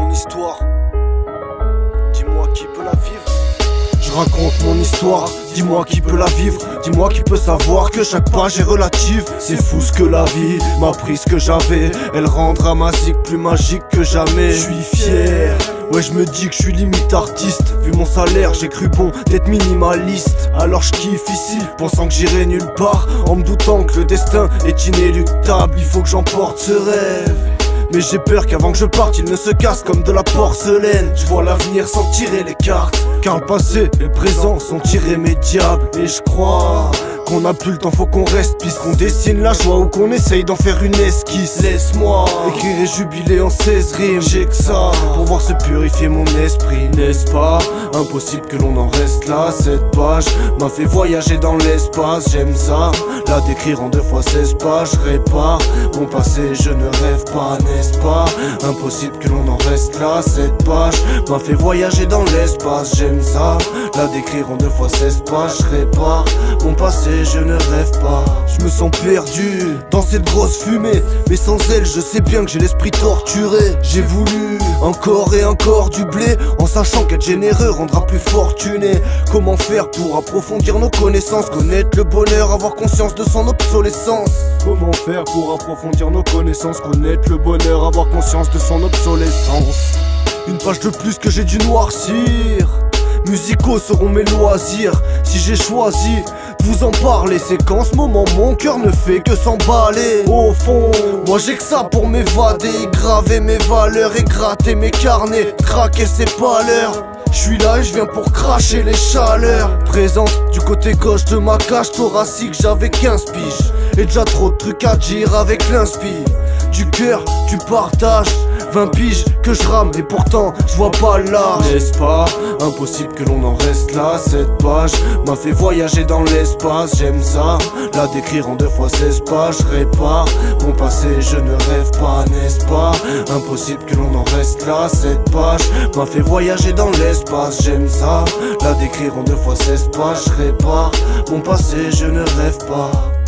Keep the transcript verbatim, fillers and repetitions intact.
mon histoire. Dis-moi qui peut la vivre. Je raconte mon histoire, dis-moi qui peut la vivre. Dis-moi qui peut savoir que chaque page est relative. C'est fou ce que la vie m'a pris ce que j'avais. Elle rendra ma zik plus magique que jamais. Je suis fier, ouais je me dis que je suis limite artiste. Vu mon salaire j'ai cru bon d'être minimaliste. Alors je kiffe ici, pensant que j'irai nulle part, en me doutant que le destin est inéluctable. Il faut que j'emporte ce rêve, mais j'ai peur qu'avant que je parte, il ne se casse comme de la porcelaine. Je vois l'avenir sans tirer les cartes, car le passé et le présent sont irrémédiables. Et je crois qu'on n'a plus le temps, faut qu'on reste, puisqu'on dessine la joie ou qu'on essaye d'en faire une esquisse. Laisse-moi écrire et jubiler en seize rimes. J'ai que ça pour voir se purifier mon esprit, n'est-ce pas? Impossible que l'on en reste là. Cette page m'a fait voyager dans l'espace. J'aime ça, la décrire en deux fois seize pages. Je répare mon passé, je ne rêve pas, n'est-ce pas? Impossible que l'on en reste là. Cette page m'a fait voyager dans l'espace. J'aime ça, la décrire en deux fois seize pages. Je répare mon passé, je ne rêve pas. Je me sens perdu dans cette grosse fumée, mais sans elle je sais bien que j'ai l'esprit torturé. J'ai voulu encore et encore du blé, en sachant qu'être généreux rendra plus fortuné. Comment faire pour approfondir nos connaissances, connaître le bonheur, avoir conscience de son obsolescence? Comment faire pour approfondir nos connaissances, connaître le bonheur, avoir conscience de son obsolescence? Une page de plus que j'ai dû noircir. Musicaux seront mes loisirs. Si j'ai choisi de vous en parler, c'est qu'en ce moment mon cœur ne fait que s'emballer. Au fond, moi j'ai que ça pour m'évader, graver mes valeurs et gratter mes carnets. Craquer c'est pas l'heure, je suis là et je viens pour cracher les chaleurs. Présente du côté gauche de ma cage thoracique, j'avais quinze piges et déjà trop de trucs à dire avec l'inspi. Du cœur, du partage, vingt piges que je rame et pourtant je vois pas l'âge. N'est-ce pas impossible que l'on en reste là. Cette page m'a fait voyager dans l'espace. J'aime ça, la décrire en deux fois seize pages. Je répare mon passé, je ne rêve pas, n'est-ce pas? Impossible que l'on en reste là. Cette page m'a fait voyager dans l'espace. J'aime ça, la décrire en deux fois seize pages. Je répare mon passé, je ne rêve pas.